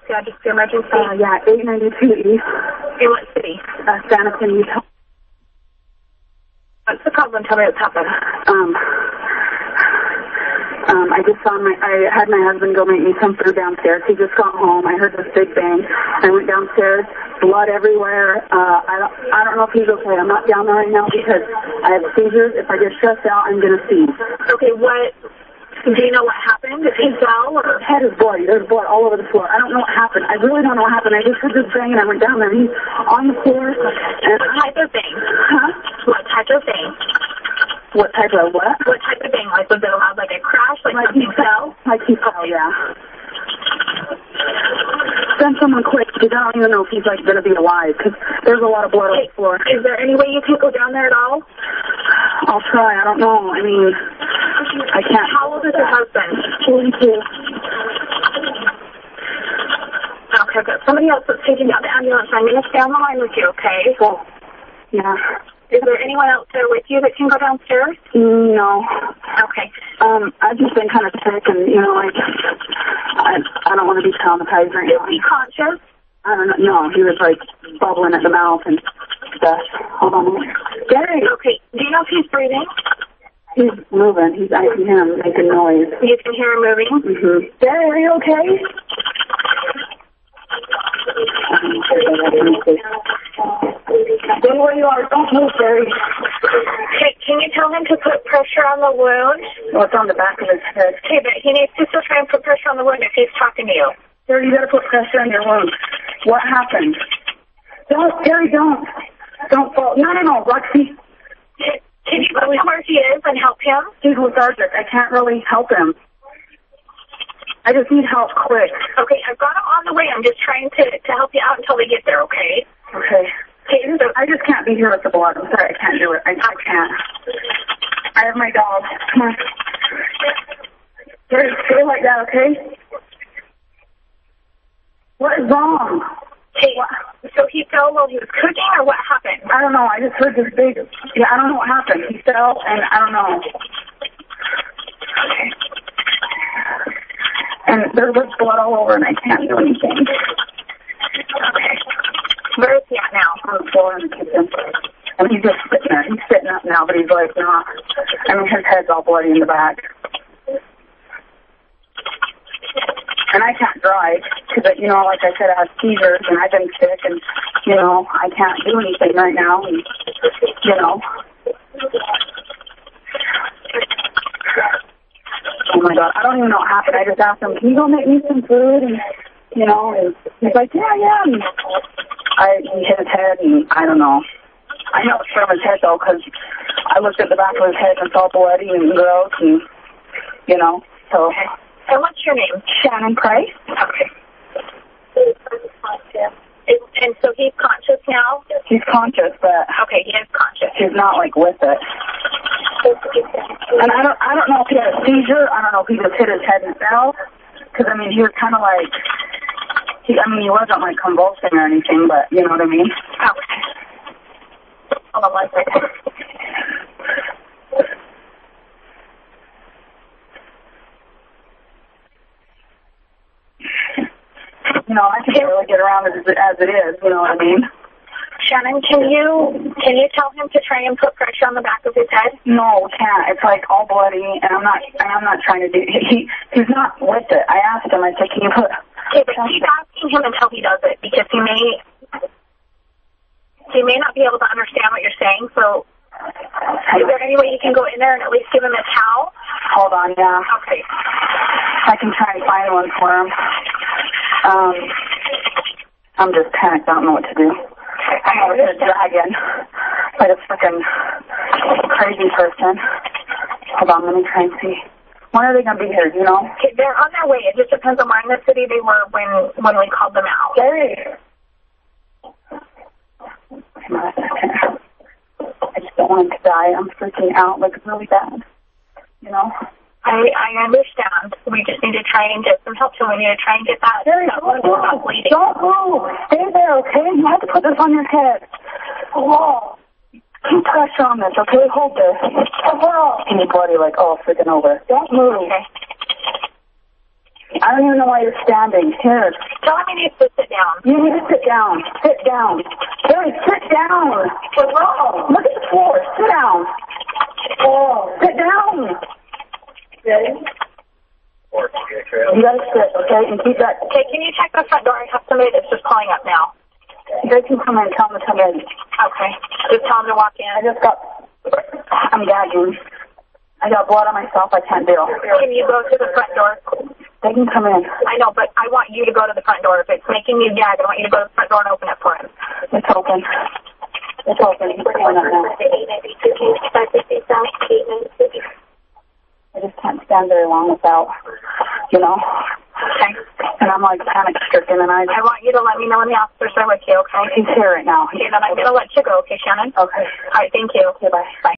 Yeah, just the emergency. Yeah, 892 East. In what city? Sanderson, Utah. What's the problem? Tell me what's happened. I had my husband go make me some food downstairs. He just got home. I heard this big bang. I went downstairs, blood everywhere. I don't know if he's okay. I'm not down there right now because I have seizures. If I get stressed out, I'm going to seize. Okay, do you know what happened? Did he fell? Or? His head is bloody. There's blood all over the floor. I don't know what happened. I really don't know what happened. I just heard this bang and I went down there. He's on the floor. And what type of bang? Huh? What type of bang? What type of what? What type of bang? Like, was it loud, like a crash, like something fell? Like he fell, yeah. Send someone quick because I don't even know if he's, like, going to be alive because there's a lot of blood on the floor. Is there any way you can go down there at all? I'll try. I don't know. I mean, I can't. How old is your husband? 42. Okay, good. Somebody else is taking out the ambulance. I'm going to stay on the line with you, okay? Well, yeah. Is there anyone else there with you that can go downstairs? No. Okay. I've just been kind of sick and, you know, like, I don't want to be traumatized right now. Is he conscious? I don't know. No, he was, like, bubbling at the mouth and stuff. Hold on a minute. Gary! Okay. Do you know if he's breathing? He's moving. I can hear him making noise. You can hear him moving? Mm-hmm. Gary, are you okay? Stay where you are. Don't move, Gary. Okay, can you tell him to put pressure on the wound? Well, it's on the back of his head. Okay, but he needs to still try and put pressure on the wound if he's talking to you. Gary, you gotta put pressure on your wound. What happened? Don't, Gary, don't. Don't fall. No, Roxy. Can you go where he is and help him? He's lethargic. I can't really help him. I just need help quick. Okay, I've got him on the way. I'm just trying to help you out until they get there, okay? Okay. Hey, so I just can't be here with the blood. I'm sorry, I can't do it. I can't. I have my dog. Come on. Stay like that, okay? What is wrong? Hey, so he fell while he was cooking, or what happened? I don't know. I just heard this big... Yeah, I don't know what happened. He fell, and I don't know. Okay. And there was blood all over, and I can't do anything. Okay. Where is he at now? On the floor in the kitchen. And he's just sitting there. He's sitting up now, but he's like, nah. I mean, his head's all bloody in the back. And I can't drive because, you know, like I said, I have seizures and I've been sick and, you know, I can't do anything right now. And, you know. Oh, my God. I don't even know what happened. I just asked him, can you go make me some food? And, you know, and he's like, yeah. And he hit his head and I don't know. I know it's from his head, though, because I looked at the back of his head and it's all bloody and gross and, you know, so. And what's your name? Shannon Price. Okay. And so he's conscious now? He's conscious, but... Okay, he is conscious. He's not, like, with it. And I don't know if he had a seizure. I don't know if he just hit his head and fell. Because, I mean, he was kind of like... he wasn't, like, convulsing or anything, but you know what I mean? Okay. Hold on one second. You know, I can't really get around as it is, you know what I mean? Shannon, can you tell him to try and put pressure on the back of his head? No, can't. It's like all bloody, and I'm not trying to do. He's not with it. I asked him. I said, can you put? Okay, but keep asking him until he does it because he may not be able to understand what you're saying. So, is there any way you can go in there and at least give him a towel? Hold on, yeah. Okay. I can try and find one for him. I'm just panicked. I don't know what to do. I'm over here dragging like a freaking crazy person. Hold on, let me try and see. When are they going to be here, do you know? Okay, they're on their way. It just depends on where in the city they were when we called them out. Gary! Come on a second. I just don't want him to die. I'm freaking out like really bad. You know? I understand. We just need to try and get some help. So we need to try and get that. Gary, don't move. Stay there, okay? You have to put this on your head. Oh. Keep pressure on this, okay? Hold this. And you're bloody like, oh, freaking over. Don't move. Okay. I don't even know why you're standing. Here. Tell him he needs to sit down. You need to sit down. Sit down. Harry, sit down. What's wrong? Look at the floor. Sit down. Oh, sit down. Ready? You gotta sit, okay? And keep that. Okay, can you check the front door? I have somebody that's just calling up now. They can come in. Tell them to come in. Okay. Just tell them to walk in. I'm gagging. I got blood on myself. I can't deal. Can you go to the front door? They can come in. I know, but I want you to go to the front door. If it's making you gag, I want you to go to the front door and open it for him. It's open. It's open. He's going up now. I just can't stand very long without, you know. Okay. And I'm like panic stricken, and I want you to let me know when the officers are with you, okay? He's here right now. Okay, then I'm going to let you go, okay, Shannon? Okay. All right, thank you. Okay, bye. Bye.